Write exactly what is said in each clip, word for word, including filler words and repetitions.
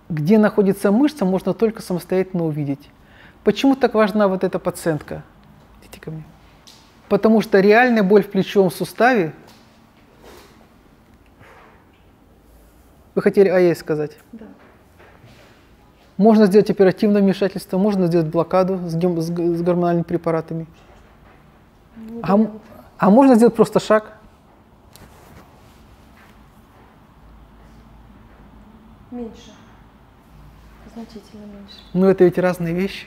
где находится мышца, можно только самостоятельно увидеть. Почему так важна вот эта пациентка? Идите ко мне. Потому что реальная боль в плечевом суставе. Вы хотели АЕ сказать? Да. Можно сделать оперативное вмешательство, можно сделать блокаду с, гем, с, с гормональными препаратами. А, а можно сделать просто шаг. Меньше. Значительно меньше. Но это ведь разные вещи.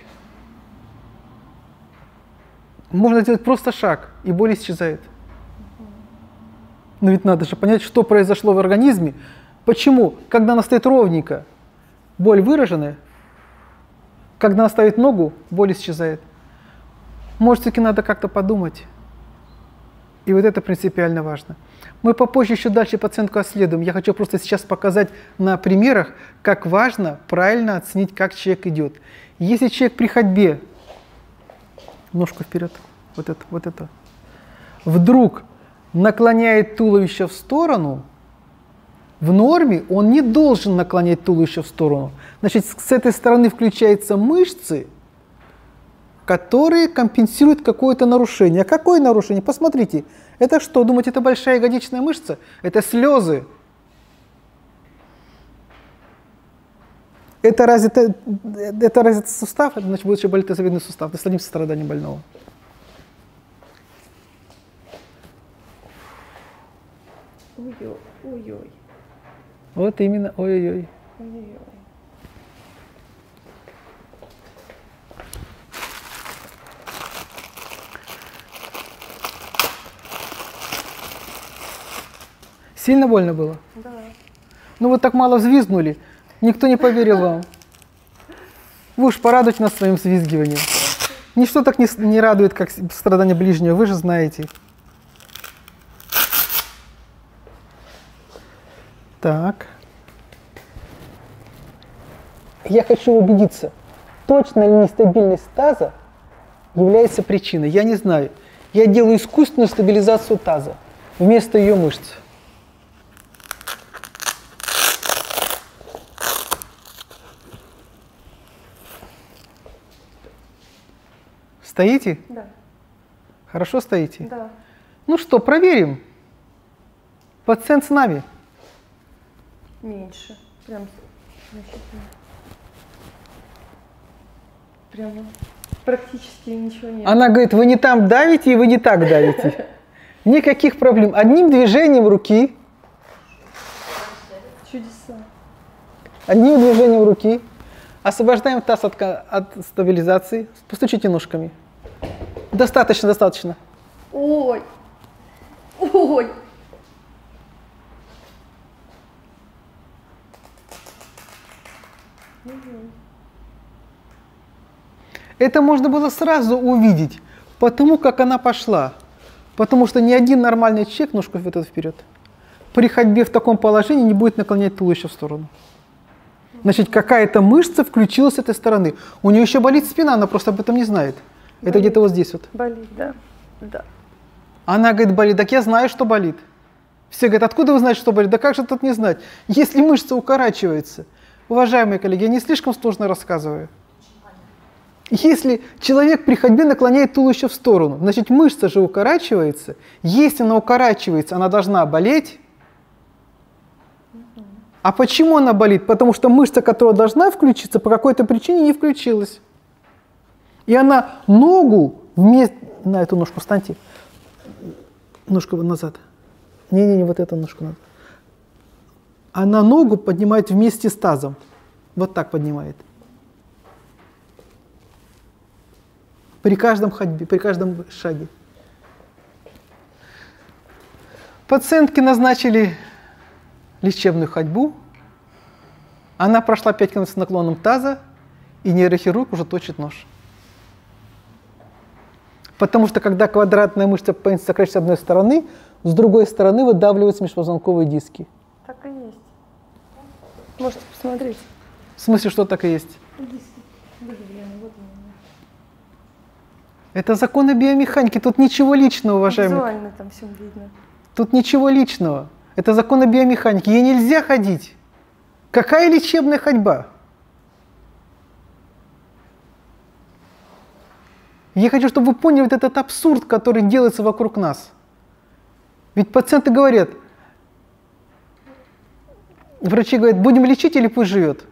Можно сделать просто шаг, и боль исчезает. Угу. Но ведь надо же понять, что произошло в организме. Почему? Когда она стоит ровненько, боль выраженная. Когда она ставит ногу, боль исчезает. Может, все-таки надо как-то подумать. И вот это принципиально важно. Мы попозже еще дальше пациентку обследуем. Я хочу просто сейчас показать на примерах, как важно правильно оценить, как человек идет. Если человек при ходьбе, ножку вперед, вот это, вот это, вдруг наклоняет туловище в сторону, в норме он не должен наклонять туловище в сторону. Значит, с этой стороны включаются мышцы, которые компенсируют какое-то нарушение. А какое нарушение? Посмотрите. Это что? Думаете, это большая ягодичная мышца? Это слезы. Это разве это, это разве сустав? Это значит, будет еще болеть тазобедренный сустав. Насладимся страданием больного. Ой-ой, ой-ой. Вот именно, ой-ой-ой. Ой-ой-ой. Сильно больно было? Да. Ну вот так мало взвизгнули, никто не поверил вам. Вы уж порадуйте нас своим взвизгиванием. Ничто так не, не радует, как страдание ближнего, вы же знаете. Так. Я хочу убедиться, точно ли нестабильность таза является причиной. Я не знаю. Я делаю искусственную стабилизацию таза вместо ее мышц. Стоите? Да. Хорошо стоите? Да. Ну что, проверим. Пациент с нами. Меньше. Прям значительно. Прямо практически ничего нет. Она говорит, вы не там давите и вы не так давите. Никаких проблем. Одним движением руки. Чудеса. Одним движением руки. Освобождаем таз от, от стабилизации. Постучите ножками. Достаточно, достаточно. Ой. Ой. Это можно было сразу увидеть, потому как она пошла. Потому что ни один нормальный человек, ножку вперед, при ходьбе в таком положении не будет наклонять туловище в сторону. Значит, какая-то мышца включилась с этой стороны. У нее еще болит спина, она просто об этом не знает. Болит. Это где-то вот здесь вот. Болит, да. Да. Она говорит, болит. Так я знаю, что болит. Все говорят, откуда вы знаете, что болит? Да как же тут не знать? Если мышца укорачивается. Уважаемые коллеги, я не слишком сложно рассказываю. Если человек при ходьбе наклоняет туловище в сторону, значит, мышца же укорачивается. Если она укорачивается, она должна болеть. А почему она болит? Потому что мышца, которая должна включиться, по какой-то причине не включилась. И она ногу вместе... На эту ножку встаньте. Ножку назад. Не-не-не, вот эту ножку надо. Она ногу поднимает вместе с тазом. Вот так поднимает. При каждом ходьбе, при каждом шаге. Пациентке назначили лечебную ходьбу. Она прошла пять километров с наклоном таза, и нейрохирург уже точит нож. Потому что когда квадратная мышца сокращается с одной стороны, с другой стороны выдавливаются межпозвонковые диски. Так и есть. Можете посмотреть. В смысле, что так и есть? Диски. Выдавлены, вот они. Это законы биомеханики. Тут ничего личного, уважаемые. Визуально там все видно. Тут ничего личного. Это законы биомеханики. Ей нельзя ходить. Какая лечебная ходьба? Я хочу, чтобы вы поняли вот этот абсурд, который делается вокруг нас. Ведь пациенты говорят, врачи говорят, будем лечить или пусть живет?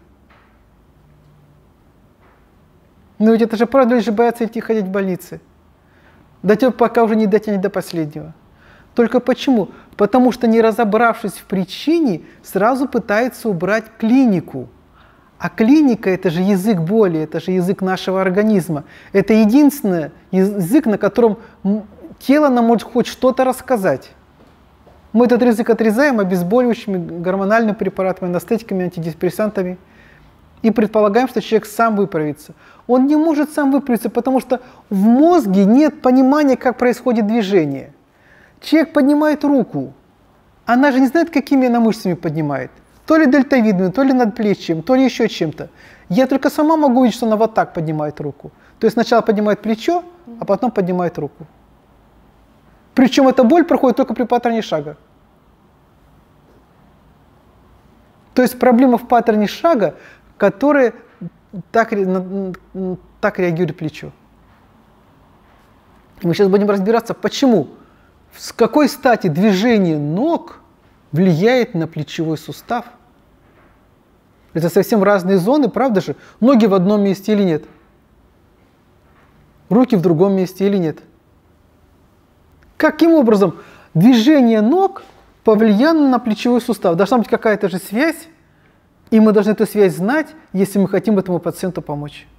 Но ведь это же правда, люди же боятся идти ходить в больницы. До тех, пока уже не дотянет до последнего. Только почему? Потому что, не разобравшись в причине, сразу пытается убрать клинику. А клиника – это же язык боли, это же язык нашего организма. Это единственный язык, на котором тело нам может хоть что-то рассказать. Мы этот язык отрезаем обезболивающими, гормональными препаратами, анестетиками, антидепрессантами. И предполагаем, что человек сам выправится. Он не может сам выправиться, потому что в мозге нет понимания, как происходит движение. Человек поднимает руку. Она же не знает, какими она мышцами поднимает. То ли дельтовидными, то ли надплечьем, то ли еще чем-то. Я только сама могу видеть, что она вот так поднимает руку. То есть сначала поднимает плечо, а потом поднимает руку. Причем эта боль проходит только при паттерне шага. То есть проблема в паттерне шага, который так, так реагирует плечо. И мы сейчас будем разбираться, почему, с какой стати движение ног влияет на плечевой сустав. Это совсем разные зоны, правда же? Ноги в одном месте или нет? Руки в другом месте или нет? Каким образом движение ног повлияло на плечевой сустав? Должна быть какая-то же связь, и мы должны эту связь знать, если мы хотим этому пациенту помочь.